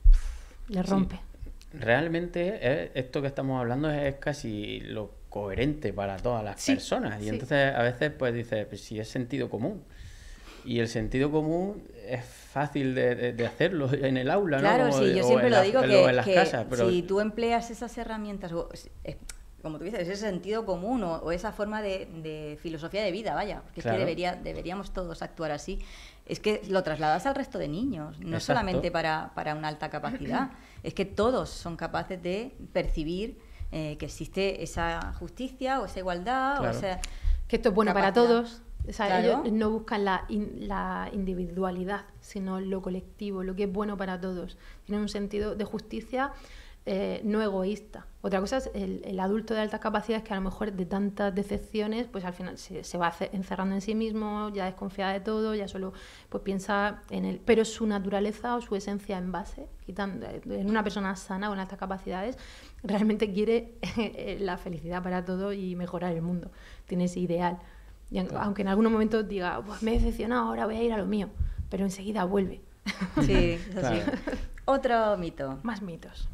[SPEAKER 1] le rompe.
[SPEAKER 3] Sí. Realmente eh, esto que estamos hablando es, es casi lo coherente para todas las
[SPEAKER 1] sí,
[SPEAKER 3] personas. Y
[SPEAKER 1] sí.
[SPEAKER 3] entonces a veces pues dices, pues, si es sentido común. Y el sentido común es fácil de, de, de hacerlo en el aula,
[SPEAKER 2] claro,
[SPEAKER 3] ¿no?
[SPEAKER 2] Claro, sí, yo
[SPEAKER 3] o
[SPEAKER 2] siempre lo
[SPEAKER 3] la,
[SPEAKER 2] digo
[SPEAKER 3] en
[SPEAKER 2] que,
[SPEAKER 3] en las
[SPEAKER 2] que
[SPEAKER 3] casas, pero...
[SPEAKER 2] si tú empleas esas herramientas, o, eh, como tú dices, ese sentido común o, o esa forma de, de filosofía de vida, vaya, porque claro. es que debería, deberíamos todos actuar así, es que lo trasladas al resto de niños, no
[SPEAKER 3] Exacto.
[SPEAKER 2] solamente para, para una alta capacidad, es que todos son capaces de percibir eh, que existe esa justicia o esa igualdad
[SPEAKER 3] claro.
[SPEAKER 2] o esa
[SPEAKER 1] que esto es bueno
[SPEAKER 2] capacidad.
[SPEAKER 1] para todos. O sea,
[SPEAKER 2] claro.
[SPEAKER 1] ellos no buscan la, in, la individualidad, sino lo colectivo, lo que es bueno para todos. Tienen un sentido de justicia eh, no egoísta. Otra cosa es el, el adulto de altas capacidades que a lo mejor de tantas decepciones, pues al final se, se va encerrando en sí mismo, ya desconfía de todo, ya solo pues piensa en él. Pero su naturaleza o su esencia en base, quitando, en una persona sana con altas capacidades, realmente quiere la felicidad para todos y mejorar el mundo. Tiene ese ideal. Y en, aunque en algún momento diga, pues me he decepcionado, ahora voy a ir a lo mío, pero enseguida vuelve.
[SPEAKER 2] Sí, eso claro. sí. Otro mito.
[SPEAKER 1] Más mitos.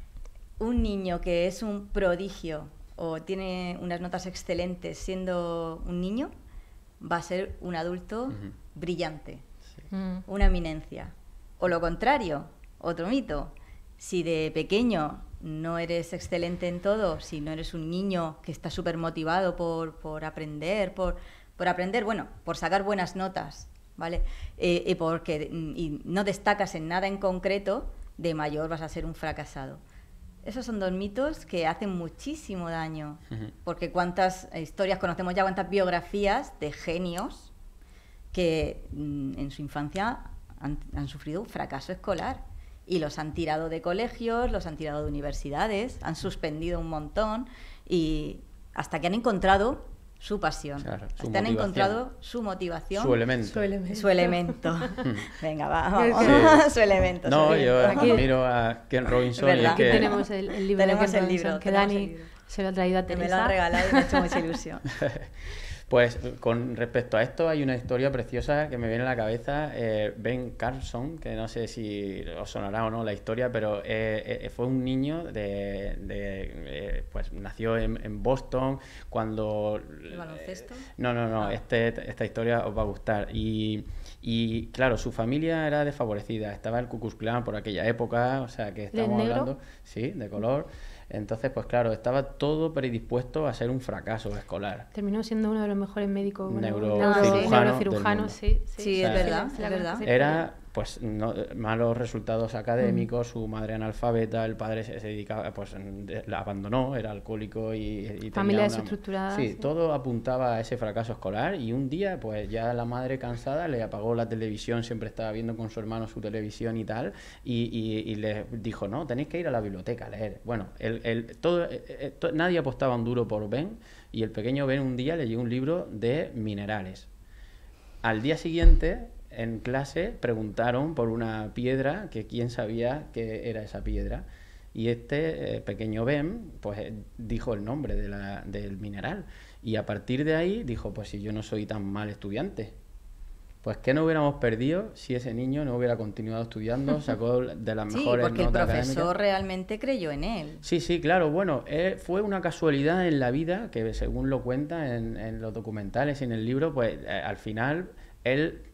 [SPEAKER 2] Un niño que es un prodigio o tiene unas notas excelentes siendo un niño, va a ser un adulto uh-huh. brillante, sí. mm. una eminencia. O lo contrario, otro mito. Si de pequeño no eres excelente en todo, si no eres un niño que está súper motivado por, por aprender, por, por aprender, bueno, por sacar buenas notas, ¿vale? Eh, y, porque, y no destacas en nada en concreto, de mayor vas a ser un fracasado. Esos son dos mitos que hacen muchísimo daño, uh-huh. porque cuántas historias conocemos ya, cuántas biografías de genios que mm, en su infancia han, han sufrido un fracaso escolar. Y los han tirado de colegios, los han tirado de universidades, han suspendido un montón y hasta que han encontrado su pasión, claro, su hasta han encontrado su motivación,
[SPEAKER 3] su elemento.
[SPEAKER 2] Su elemento. Su elemento. Venga, va, vamos. Sí. Su elemento.
[SPEAKER 3] No,
[SPEAKER 2] su
[SPEAKER 3] yo
[SPEAKER 2] aquí
[SPEAKER 3] admiro a Ken Robinson.
[SPEAKER 2] ¿verdad?
[SPEAKER 3] Y que...
[SPEAKER 1] Aquí tenemos el, el libro
[SPEAKER 2] tenemos
[SPEAKER 1] de Ken
[SPEAKER 2] el
[SPEAKER 1] Robinson,
[SPEAKER 2] libro,
[SPEAKER 1] que Dani se lo ha traído a Teresa.
[SPEAKER 2] Me lo han regalado y me ha hecho mucha ilusión.
[SPEAKER 3] Pues con respecto a esto hay una historia preciosa que me viene a la cabeza. eh, Ben Carson, que no sé si os sonará o no la historia, pero eh, eh, fue un niño de, de eh, pues nació en, en Boston cuando...
[SPEAKER 2] ¿El baloncesto?
[SPEAKER 3] Eh, no, no, no,
[SPEAKER 2] ah.
[SPEAKER 3] este, esta historia os va a gustar. Y, y claro, su familia era desfavorecida, estaba el Ku Klux Klan por aquella época, o sea que estamos hablando... Sí, de color... Entonces, pues claro, estaba todo predispuesto a ser un fracaso escolar.
[SPEAKER 1] Terminó siendo uno de los mejores médicos
[SPEAKER 3] neurocirujanos,
[SPEAKER 1] neurocirujanos, sí,
[SPEAKER 2] sí, sí, es verdad, es verdad.
[SPEAKER 3] Era, pues, no, malos resultados académicos, mm. su madre analfabeta, el padre se, se dedicaba, pues, la abandonó, era alcohólico y, y
[SPEAKER 1] familia
[SPEAKER 3] una...
[SPEAKER 1] desestructurada.
[SPEAKER 3] Sí, sí, todo apuntaba a ese fracaso escolar y un día, pues, ya la madre cansada le apagó la televisión, siempre estaba viendo con su hermano su televisión y tal, y, y, y le dijo, no, tenéis que ir a la biblioteca a leer. Bueno, el, el, todo, eh, to, nadie apostaba un duro por Ben y el pequeño Ben un día leyó un libro de minerales. Al día siguiente, en clase, preguntaron por una piedra, que quién sabía qué era esa piedra, y este eh, pequeño Ben, pues eh, dijo el nombre de la, del mineral, y a partir de ahí dijo, pues si yo no soy tan mal estudiante. Pues ¿qué no hubiéramos perdido si ese niño no hubiera continuado estudiando, sacó de las
[SPEAKER 2] sí,
[SPEAKER 3] mejores
[SPEAKER 2] porque
[SPEAKER 3] notas
[SPEAKER 2] el profesor
[SPEAKER 3] académicas?
[SPEAKER 2] realmente creyó en él.
[SPEAKER 3] Sí, sí, claro. Bueno, eh, fue una casualidad en la vida que, según lo cuenta en, en los documentales y en el libro, pues eh, al final él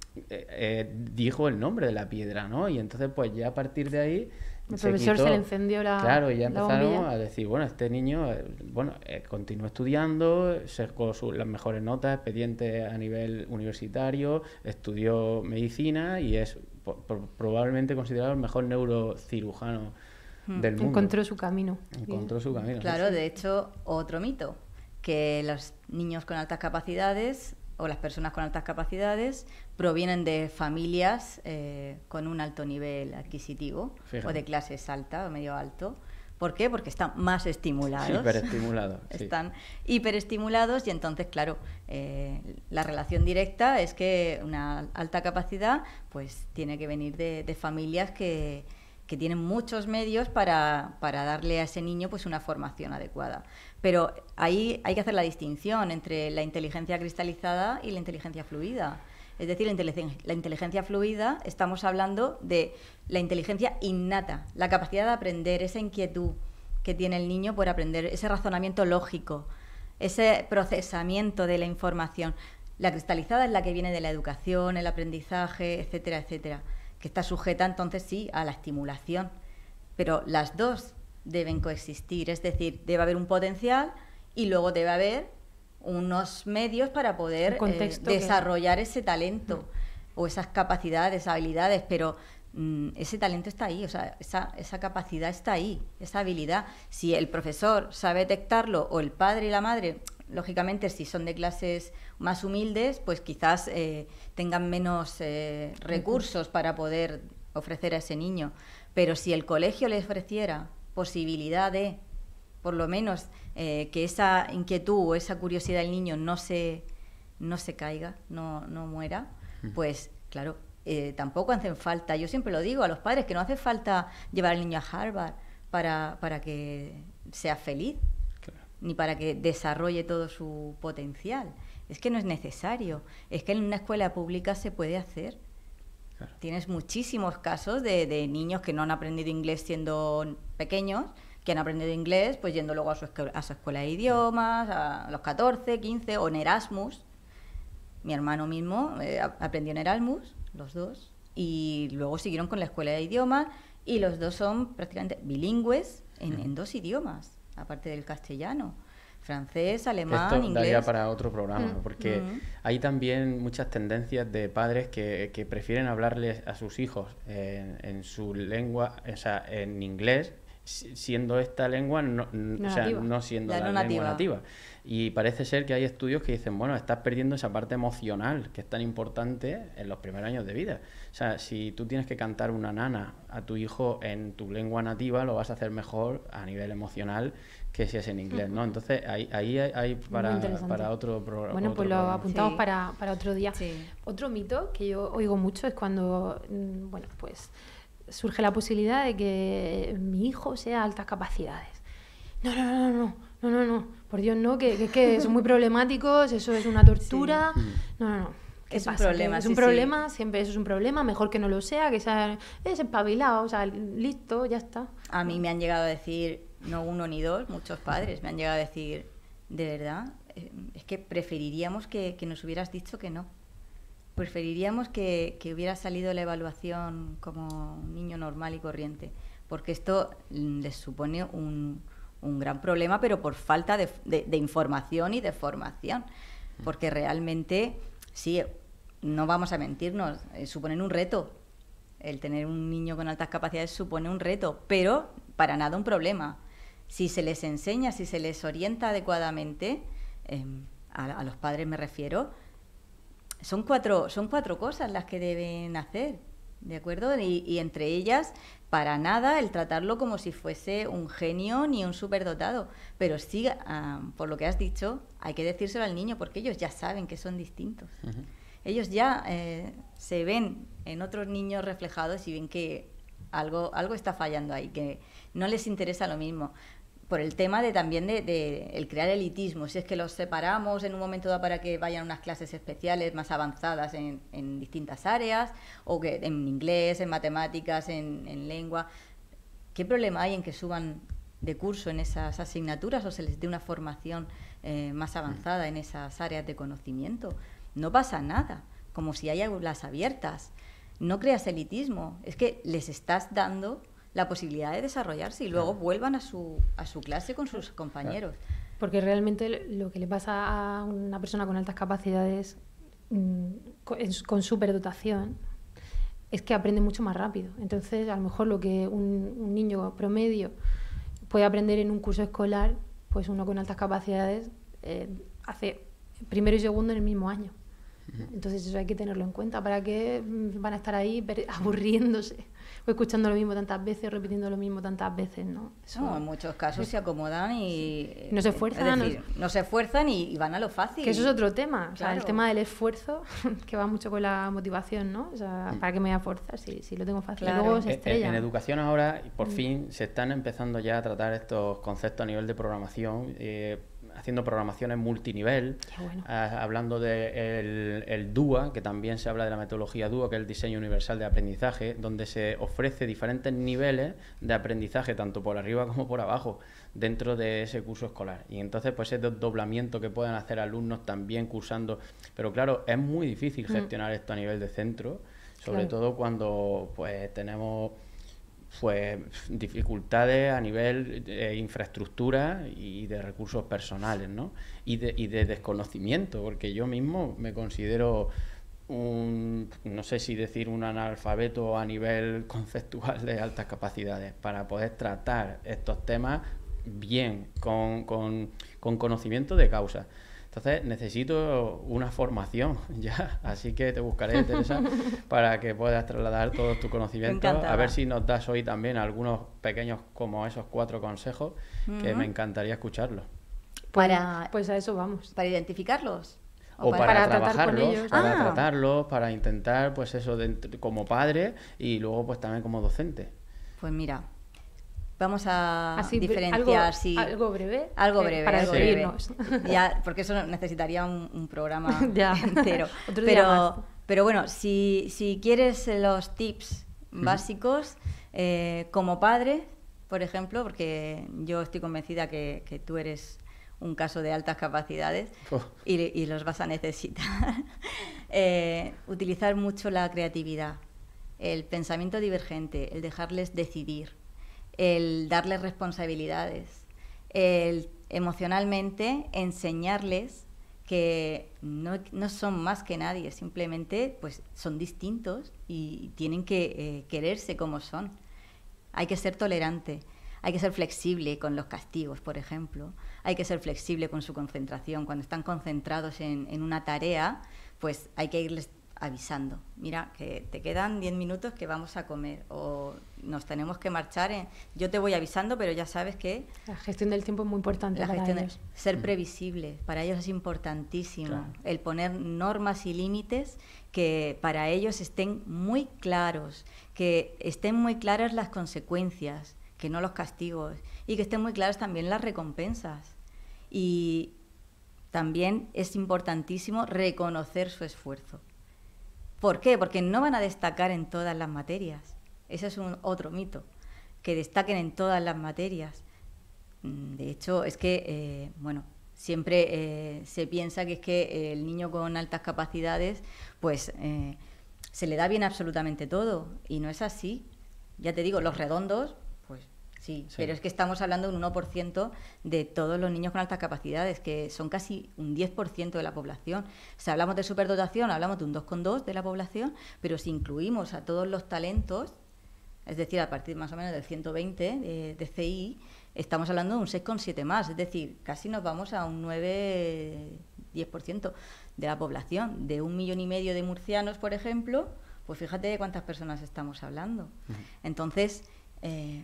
[SPEAKER 3] eh, eh, dijo el nombre de la piedra, ¿no? Y entonces pues ya a partir de ahí
[SPEAKER 1] el
[SPEAKER 3] se
[SPEAKER 1] profesor
[SPEAKER 3] quitó,
[SPEAKER 1] se le encendió la
[SPEAKER 3] claro, y ya
[SPEAKER 1] la
[SPEAKER 3] empezaron
[SPEAKER 1] bombilla.
[SPEAKER 3] a decir, bueno, este niño, eh, bueno, eh, continuó estudiando, sacó su- las mejores notas, expediente a nivel universitario, estudió medicina y es po- por- probablemente considerado el mejor neurocirujano
[SPEAKER 2] Mm.
[SPEAKER 3] del mundo.
[SPEAKER 1] Encontró su camino.
[SPEAKER 3] Encontró su camino.
[SPEAKER 2] Claro, de hecho, otro mito, que los niños con altas capacidades o las personas con altas capacidades provienen de familias eh, con un alto nivel adquisitivo
[SPEAKER 3] Fíjate.
[SPEAKER 2] o de clases alta o medio alto. ¿Por qué? Porque están más estimulados.
[SPEAKER 3] Hiperestimulado, sí.
[SPEAKER 2] Están hiperestimulados y entonces, claro, eh, la relación directa es que una alta capacidad pues tiene que venir de, de familias que, que tienen muchos medios para, para darle a ese niño pues una formación adecuada. Pero ahí hay que hacer la distinción entre la inteligencia cristalizada y la inteligencia fluida. Es decir, la inteligencia, la inteligencia fluida, estamos hablando de la inteligencia innata, la capacidad de aprender, esa inquietud que tiene el niño por aprender, ese razonamiento lógico, ese procesamiento de la información. La cristalizada es la que viene de la educación, el aprendizaje, etcétera, etcétera, que está sujeta entonces sí a la estimulación. Pero las dos deben coexistir, es decir, debe haber un potencial y luego debe haber unos medios para poder eh, desarrollar que... ese talento mm. o esas capacidades, habilidades, pero mm, ese talento está ahí, o sea, esa, esa capacidad está ahí, esa habilidad. Si el profesor sabe detectarlo o el padre y la madre, lógicamente si son de clases más humildes, pues quizás eh, tengan menos eh, recursos para poder ofrecer a ese niño, pero si el colegio le ofreciera posibilidad de, por lo menos, eh, que esa inquietud o esa curiosidad del niño no se, no se caiga, no, no muera, pues claro, eh, tampoco hacen falta, yo siempre lo digo a los padres, que no hace falta llevar al niño a Harvard para, para que sea feliz, claro, ni para que desarrolle todo su potencial. Es que no es necesario, es que en una escuela pública se puede hacer. Claro. Tienes muchísimos casos de, de niños que no han aprendido inglés siendo pequeños, que han aprendido inglés pues yendo luego a su, a su escuela de idiomas, a los catorce, quince, o en Erasmus. Mi hermano mismo eh, aprendió en Erasmus, los dos, y luego siguieron con la escuela de idiomas, y los dos son prácticamente bilingües en, en dos idiomas, aparte del castellano. Francés, alemán,
[SPEAKER 3] Esto
[SPEAKER 2] inglés.
[SPEAKER 3] daría para otro programa, mm. porque
[SPEAKER 2] mm.
[SPEAKER 3] hay también muchas tendencias de padres que, que prefieren hablarles a sus hijos en, en su lengua, o sea, en inglés, siendo esta lengua no, no, o sea, no siendo la, la no lengua nativa. nativa. Y parece ser que hay estudios que dicen, bueno, estás perdiendo esa parte emocional que es tan importante en los primeros años de vida. O sea, si tú tienes que cantar una nana a tu hijo en tu lengua nativa, lo vas a hacer mejor a nivel emocional que si es en inglés, ¿no? Entonces, ahí, ahí hay, hay para, para otro programa.
[SPEAKER 1] Bueno, pues lo programa. apuntamos sí. para, para otro día.
[SPEAKER 2] Sí.
[SPEAKER 1] Otro mito que yo oigo mucho es cuando, bueno, pues surge la posibilidad de que mi hijo sea altas capacidades. No, no, no, no, no, no, no, por Dios no, que, que, que son muy problemáticos, eso es una tortura. Sí. No, no, no. ¿Qué
[SPEAKER 2] es
[SPEAKER 1] pasa?
[SPEAKER 2] un problema,
[SPEAKER 1] es
[SPEAKER 2] sí,
[SPEAKER 1] un problema,
[SPEAKER 2] sí.
[SPEAKER 1] siempre eso es un problema, mejor que no lo sea, que sea es espabilado, o sea, listo, ya está.
[SPEAKER 2] A mí me han llegado a decir, no uno ni dos, muchos padres me han llegado a decir, de verdad, es que preferiríamos que, que nos hubieras dicho que no. Preferiríamos que, que hubiera salido la evaluación como un niño normal y corriente, porque esto les supone un, un gran problema, pero por falta de, de, de información y de formación, porque realmente, sí, no vamos a mentirnos, eh, suponen un reto. El tener un niño con altas capacidades supone un reto, pero para nada un problema. Si se les enseña, si se les orienta adecuadamente, eh, a, a los padres me refiero, son cuatro, son cuatro cosas las que deben hacer, ¿de acuerdo? Y, y entre ellas, para nada el tratarlo como si fuese un genio ni un superdotado, pero sí, uh, por lo que has dicho, hay que decírselo al niño, porque ellos ya saben que son distintos. Uh-huh. Ellos ya eh, se ven en otros niños reflejados y ven que algo, algo está fallando ahí, que no les interesa lo mismo. Por el tema de también de, de el crear elitismo, si es que los separamos en un momento dado para que vayan a unas clases especiales más avanzadas en, en distintas áreas, o que en inglés, en matemáticas, en, en lengua. ¿Qué problema hay en que suban de curso en esas asignaturas o se les dé una formación eh, más avanzada en esas áreas de conocimiento? No pasa nada, como si hay aulas abiertas. No creas elitismo, es que les estás dando la posibilidad de desarrollarse y luego
[SPEAKER 3] Claro.
[SPEAKER 2] vuelvan a su, a su clase con sus compañeros.
[SPEAKER 1] Porque realmente lo que le pasa a una persona con altas capacidades, mmm, con, con superdotación, es que aprende mucho más rápido. Entonces, a lo mejor lo que un, un niño promedio puede aprender en un curso escolar, pues uno con altas capacidades eh, hace primero y segundo en el mismo año. Entonces eso hay que tenerlo en cuenta. ¿Para qué van a estar ahí aburriéndose o escuchando lo mismo tantas veces o repitiendo lo mismo tantas veces? No, eso,
[SPEAKER 2] no en muchos casos se acomodan y
[SPEAKER 1] no se esfuerzan,
[SPEAKER 2] es decir, no, no se esfuerzan y, y van a lo fácil.
[SPEAKER 1] Que eso es otro tema, o sea,
[SPEAKER 2] claro.
[SPEAKER 1] el tema del esfuerzo que va mucho con la motivación, ¿no? O sea, ¿para qué me voy a forzar si, si lo tengo fácil?
[SPEAKER 2] Claro.
[SPEAKER 1] Y luego se
[SPEAKER 3] En,
[SPEAKER 1] estrella.
[SPEAKER 3] en educación ahora, por mm. fin, se están empezando ya a tratar estos conceptos a nivel de programación, eh, haciendo programaciones multinivel,
[SPEAKER 1] bueno.
[SPEAKER 3] a, hablando del de el D U A, que también se habla de la metodología D U A, que es el diseño universal de aprendizaje, donde se ofrece diferentes niveles de aprendizaje, tanto por arriba como por abajo, dentro de ese curso escolar. Y entonces, pues ese desdoblamiento que pueden hacer alumnos también cursando. Pero claro, es muy difícil gestionar mm. esto a nivel de centro, sobre claro. todo cuando pues tenemos pues dificultades a nivel de infraestructura y de recursos personales, ¿no? Y de, y de desconocimiento, porque yo mismo me considero un, no sé si decir un analfabeto a nivel conceptual de altas capacidades para poder tratar estos temas bien, con, con, con conocimiento de causa. Entonces necesito una formación ya, así que te buscaré, Teresa, para que puedas trasladar todos tus conocimientos. A ver si nos das hoy también algunos pequeños, como esos cuatro consejos, uh-huh. que me encantaría escucharlos.
[SPEAKER 2] Para,
[SPEAKER 1] pues a eso vamos.
[SPEAKER 2] ¿Para identificarlos?
[SPEAKER 3] O, o para, para trabajarlos,
[SPEAKER 1] con ellos.
[SPEAKER 3] para
[SPEAKER 2] ah.
[SPEAKER 3] tratarlos, para intentar, pues eso, de, como padre y luego pues también como docente.
[SPEAKER 2] Pues mira... Vamos a
[SPEAKER 1] Así,
[SPEAKER 2] diferenciar
[SPEAKER 1] algo,
[SPEAKER 2] si
[SPEAKER 1] algo breve,
[SPEAKER 2] algo breve,
[SPEAKER 1] eh, para
[SPEAKER 2] algo
[SPEAKER 1] seguirnos.
[SPEAKER 2] breve. Ya, porque eso necesitaría un, un programa
[SPEAKER 1] ya.
[SPEAKER 2] entero.
[SPEAKER 1] Otro
[SPEAKER 2] pero,
[SPEAKER 1] día más.
[SPEAKER 2] pero bueno, si, si quieres los tips
[SPEAKER 3] uh-huh.
[SPEAKER 2] básicos eh, como padre, por ejemplo, porque yo estoy convencida que, que tú eres un caso de altas capacidades oh. y, y los vas a necesitar. eh, utilizar mucho la creatividad, el pensamiento divergente, el dejarles decidir, el darles responsabilidades, el emocionalmente enseñarles que no, no son más que nadie, simplemente pues son distintos y tienen que eh, quererse como son. Hay que ser tolerante, hay que ser flexible con los castigos, por ejemplo, hay que ser flexible con su concentración. Cuando están concentrados en, en una tarea, pues hay que irles avisando, mira, que te quedan diez minutos que vamos a comer o nos tenemos que marchar. En... Yo te voy avisando, pero ya sabes que...
[SPEAKER 1] La gestión del tiempo es muy importante
[SPEAKER 2] la
[SPEAKER 1] para
[SPEAKER 2] gestión
[SPEAKER 1] ellos.
[SPEAKER 2] De... Ser previsible, para ellos es importantísimo.
[SPEAKER 3] Claro.
[SPEAKER 2] El poner normas y límites que para ellos estén muy claros, que estén muy claras las consecuencias, que no los castigos, y que estén muy claras también las recompensas. Y también es importantísimo reconocer su esfuerzo. ¿Por qué? Porque no van a destacar en todas las materias. Ese es un otro mito, que destaquen en todas las materias. De hecho, es que, eh, bueno, siempre eh, se piensa que es que el niño con altas capacidades, pues eh, se le da bien absolutamente todo, y no es así. Ya te digo, los redondos, pues sí, sí, pero es que estamos hablando de un uno por ciento de todos los niños con altas capacidades, que son casi un diez por ciento de la población. Si hablamos de superdotación, hablamos de un dos coma dos de la población, pero si incluimos a todos los talentos, es decir, a partir más o menos del ciento veinte de, de C I, estamos hablando de un seis coma siete más, es decir, casi nos vamos a un nueve a diez por ciento de la población. De un millón y medio de murcianos, por ejemplo, pues fíjate de cuántas personas estamos hablando. Uh-huh. Entonces, eh,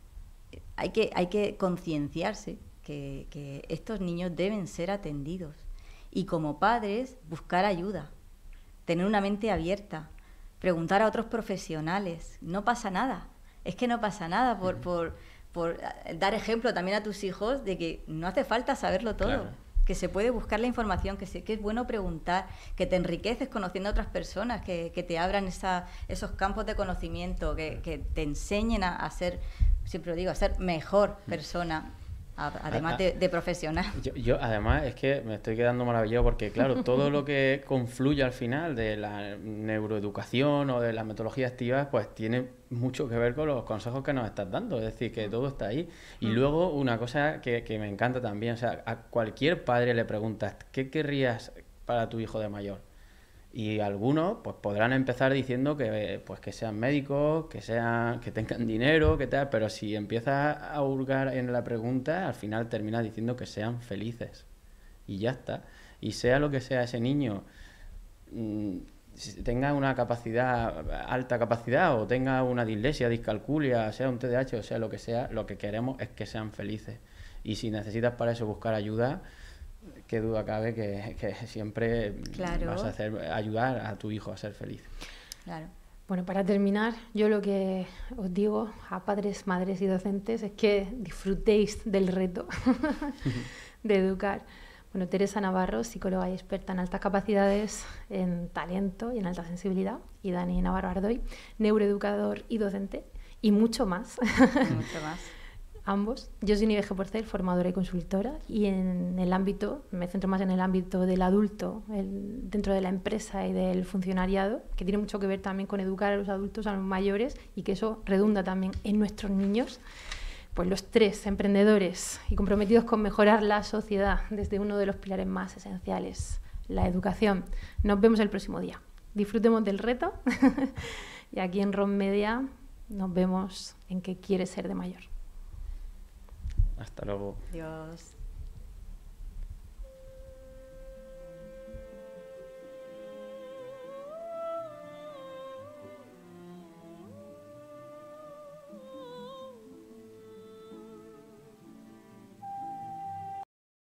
[SPEAKER 2] hay que, hay que concienciarse que, que estos niños deben ser atendidos. Y como padres, buscar ayuda, tener una mente abierta, preguntar a otros profesionales. No pasa nada, es que no pasa nada por, uh-huh. por, por dar ejemplo también a tus hijos de que no hace falta saberlo todo. Claro. Que se puede buscar la información, que, se, que es bueno preguntar, que te enriqueces conociendo a otras personas, que, que te abran esa, esos campos de conocimiento, que, que te enseñen a, a ser, siempre lo digo, a ser mejor persona. además de, de profesional.
[SPEAKER 3] Yo, yo, además, es que me estoy quedando maravillado porque, claro, todo lo que confluye al final de la neuroeducación o de las metodologías activas, pues tiene mucho que ver con los consejos que nos estás dando. Es decir, que todo está ahí. Y mm. luego, una cosa que, que me encanta también, o sea, a cualquier padre le preguntas, ¿qué querrías para tu hijo de mayor? Y algunos pues podrán empezar diciendo que pues que sean médicos, que sean que tengan dinero, que tal, pero si empiezas a hurgar en la pregunta, al final terminas diciendo que sean felices. Y ya está. Y sea lo que sea ese niño, mmm, tenga una capacidad, alta capacidad, o tenga una dislexia, discalculia, sea un T D A H, o sea lo que sea, lo que queremos es que sean felices. Y si necesitas para eso buscar ayuda, qué duda cabe que, que siempre claro. vas a hacer ayudar a tu hijo a ser feliz.
[SPEAKER 2] Claro.
[SPEAKER 1] Bueno, para terminar, yo lo que os digo a padres, madres y docentes es que disfrutéis del reto de educar. Bueno, Teresa Navarro, psicóloga y experta en altas capacidades, en talento y en alta sensibilidad, y Dani Navarro Ardoy, neuroeducador y docente, y mucho más.
[SPEAKER 2] Y mucho más.
[SPEAKER 1] Ambos. Yo soy Nive G. Porcel, formadora y consultora, y en el ámbito, me centro más en el ámbito del adulto, el, dentro de la empresa y del funcionariado, que tiene mucho que ver también con educar a los adultos, a los mayores, y que eso redunda también en nuestros niños. Pues los tres, emprendedores y comprometidos con mejorar la sociedad desde uno de los pilares más esenciales, la educación. Nos vemos el próximo día. Disfrutemos del reto y aquí en Ron Media nos vemos en qué quieres ser de mayor.
[SPEAKER 3] Hasta luego.
[SPEAKER 2] Adiós.